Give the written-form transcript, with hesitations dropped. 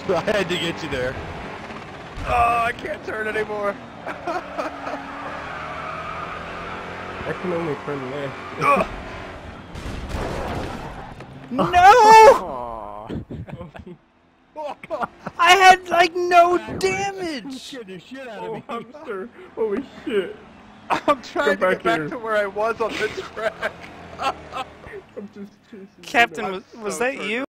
I had to get you there. Oh, I can't turn anymore. I can only turn left. No! I had like no damage. Scared the shit out of Oh, me. hamster! Holy shit! I'm trying to get back here. to where I was on the track. I'm just chasing. Captain, was so that turned you?